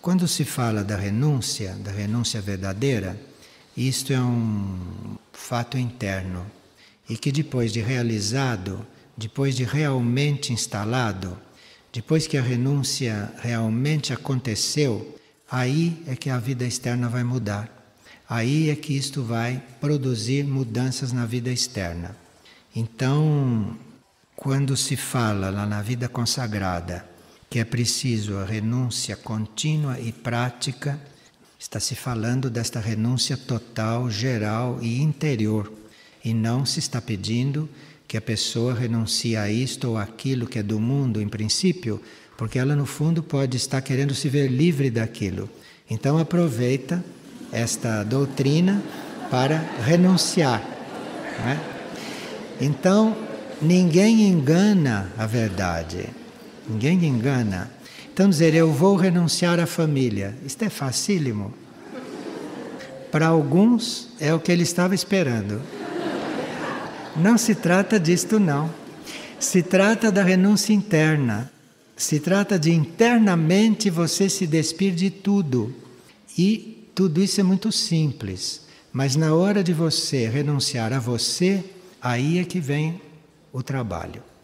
Quando se fala da renúncia verdadeira, isto é um fato interno e que depois de realizado, depois de realmente instalado, depois que a renúncia realmente aconteceu, aí é que a vida externa vai mudar. Aí é que isto vai produzir mudanças na vida externa. Então, quando se fala lá na vida consagrada que é preciso a renúncia contínua e prática, está se falando desta renúncia total, geral e interior. E não se está pedindo que a pessoa renuncie a isto ou aquilo que é do mundo, em princípio, porque ela no fundo pode estar querendo se ver livre daquilo. Então aproveita esta doutrina para renunciar, não é? Então, ninguém engana a verdade. Ninguém engana. Então dizer, eu vou renunciar à família. Isto é facílimo. Para alguns é o que ele estava esperando. Não se trata disto não. Se trata da renúncia interna. Se trata de internamente você se despir de tudo. E tudo isso é muito simples. Mas na hora de você renunciar a você, aí é que vem o trabalho.